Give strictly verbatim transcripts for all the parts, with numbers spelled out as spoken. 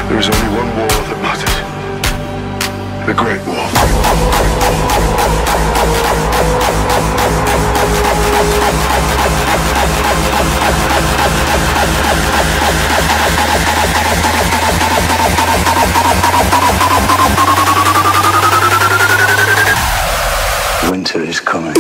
There is only one war that matters. The Great War. Winter is coming.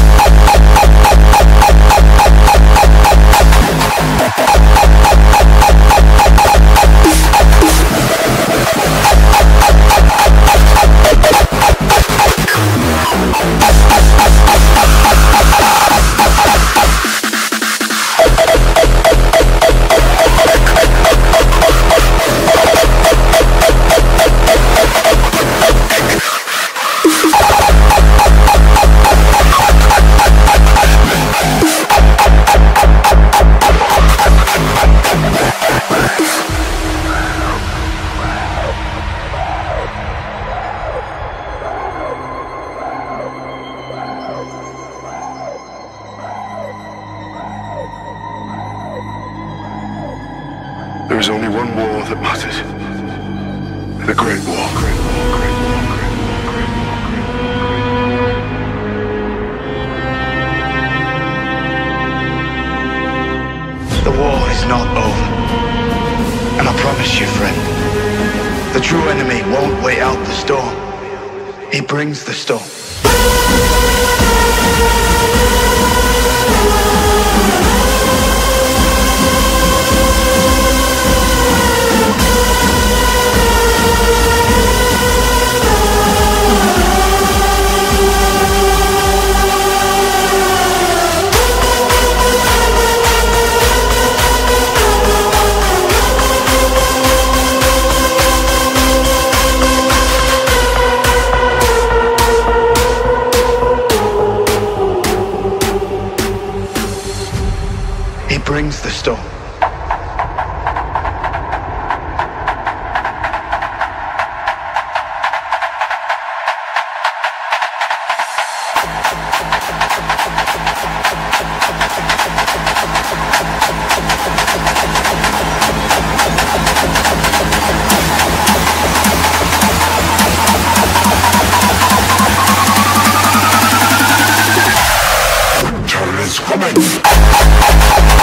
There is only one war that matters. The Great War. Great War. Great War. Great War. The war is not over. And I promise you, friend, the true enemy won't wait out the storm. He brings the storm. He brings the storm. Winter is coming.